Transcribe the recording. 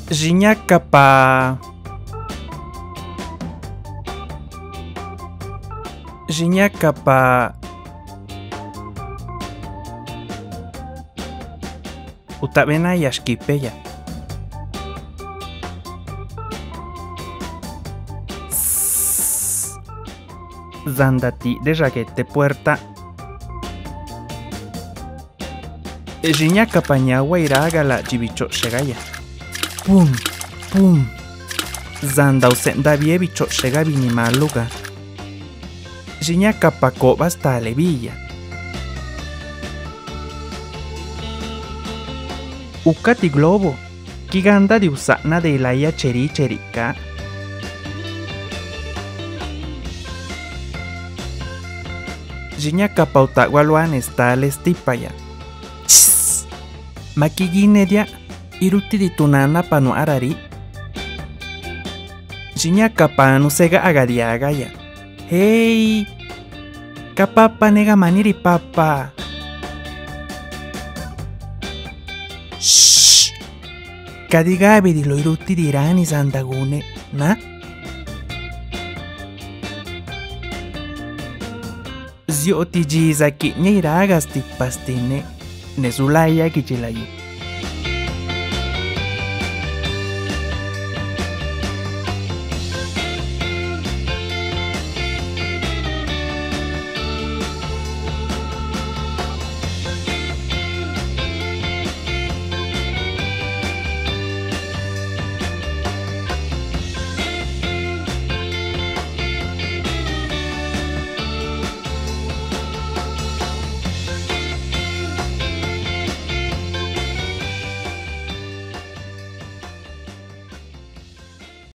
Jiñakapa. Jiñakapa. Utavena yashkipeya. Zandati de raguete puerta. Jiñakapa ñawa iragala jibicho shegaya. Pum, pum. Zanda usenda vie bicho shega vinimaluga. Jiñakapa koba hasta levilla. Ukati globo. Kiganda de usana de ilaya cheri cherika. Jiñakapa utagualuan está lestipaya. Makiginedia iruti di tunana panu arari. Jiñakapa nusega agadiagaya. Hey, kapapa nega maniri papa. Shh. Kadigabi di lo iruti di rani zandagune, na? Zio tiji zaki nyiragas tipastine. Nezulaya kichilayu.